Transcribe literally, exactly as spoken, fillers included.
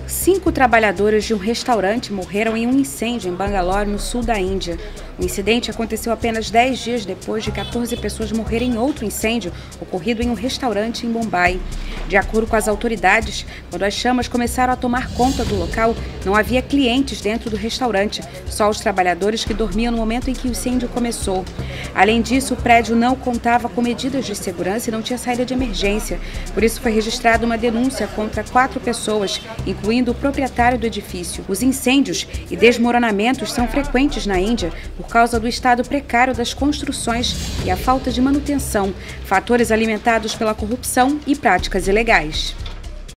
Cinco trabalhadores de um restaurante morreram em um incêndio em Bangalore, no sul da Índia. O incidente aconteceu apenas dez dias depois de quatorze pessoas morrerem em outro incêndio ocorrido em um restaurante em Mumbai. De acordo com as autoridades, quando as chamas começaram a tomar conta do local, não havia clientes dentro do restaurante, só os trabalhadores que dormiam no momento em que o incêndio começou. Além disso, o prédio não contava com medidas de segurança e não tinha saída de emergência. Por isso, foi registrada uma denúncia contra quatro pessoas, incluindo o proprietário do edifício. Os incêndios e desmoronamentos são frequentes na Índia por causa do estado precário das construções e a falta de manutenção, fatores alimentados pela corrupção e práticas ilegais.